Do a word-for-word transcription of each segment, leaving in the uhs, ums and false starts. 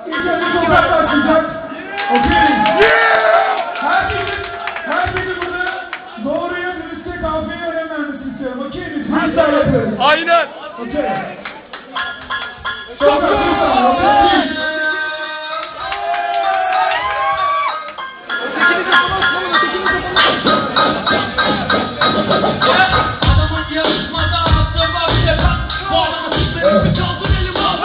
İlk önce sokak başlayacak. Okey. Herkesin, herkesin burada doğruya dürüstte kahveyi öğrenmemizi istiyorum. Okey mi? Freestyle yapıyoruz. Aynen. Okey. Çok güzel. Okey. Adamın yarışmada attığı var bir defa. Bu adamın sizleri çaldı elim aldı.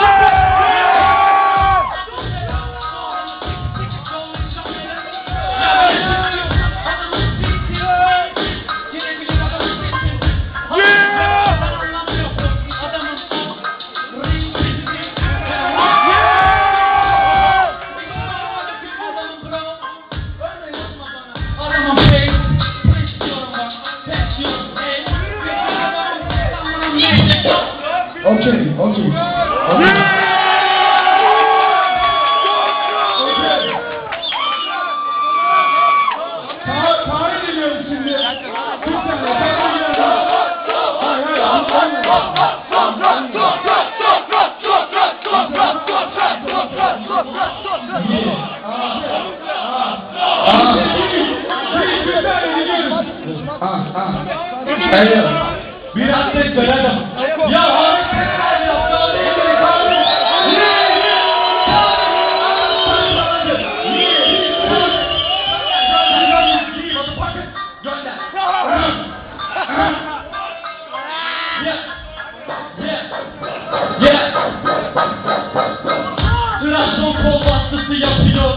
Okay, okay. Okay. Tarih ediyoruz şimdi. Bir saniye, tarih ediyoruz. Hayır, hayır, hayır. Bir atlet görelim. Ya hareketler yaptı. Trabzon kol bastısı yapıyor.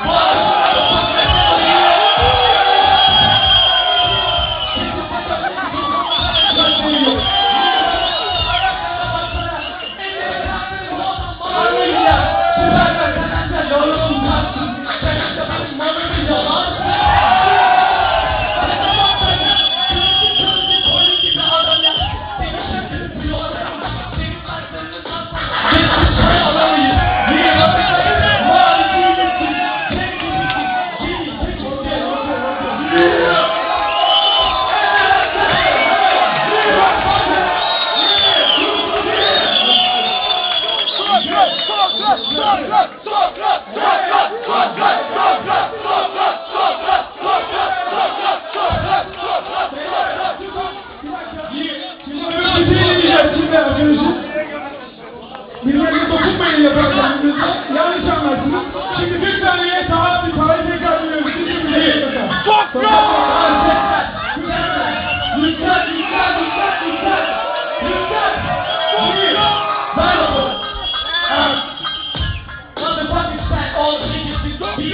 Birbirine dokunmayın yaparsanız yanlış anlarsınız. Şimdi bir saniye saat bir tarih tekrar ediyoruz. Çok güzel. Lütfen, lütfen, lütfen, lütfen. Lütfen. Ben oldum. Motherfucking fat all the niggas be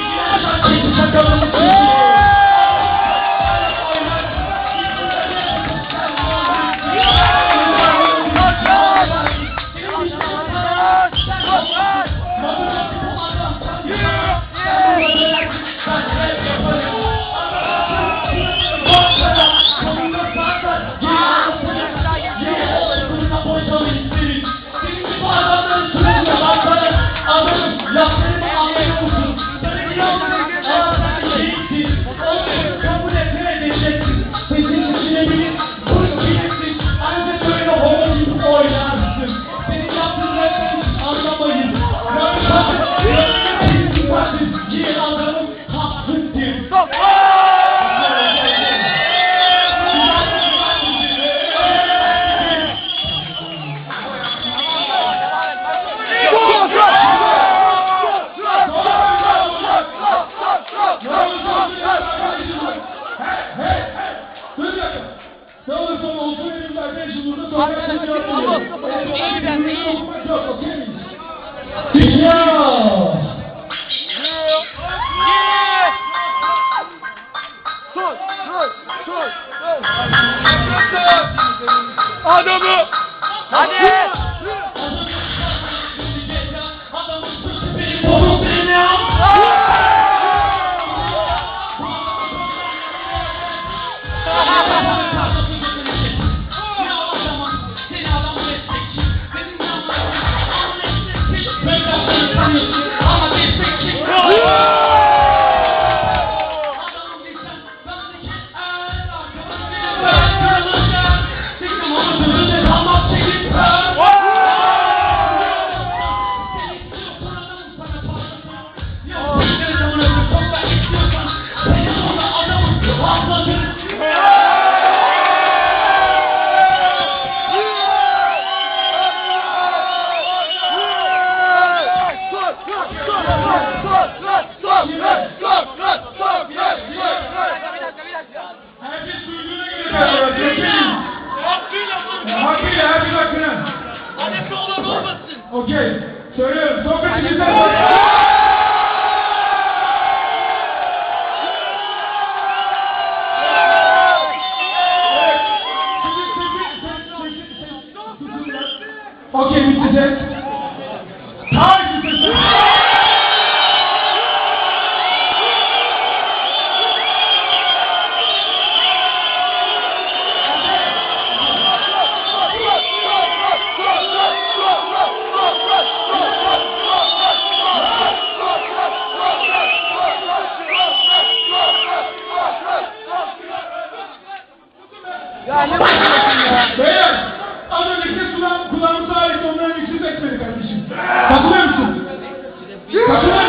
Adamı! Hadi! Oh! Okey. Söylüyorum. Son kaç ikizler. Okey, bitecek. Haydi sesi. Beyler, az önceki kulağım, kulağımıza ait onların ikisi de etmedi kardeşim. Katılıyor musun? Katılıyor